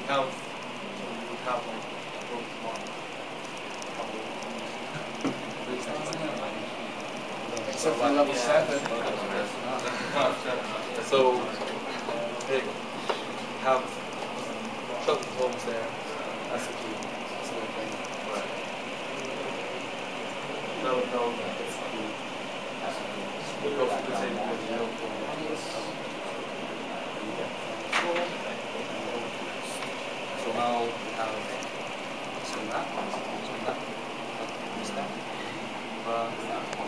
have like Pokemon, except for level 7. So they have Sherlock Holmes there. That's the key. That's the thing. No, that's the key. We go for the same video. So now we have some that, some that,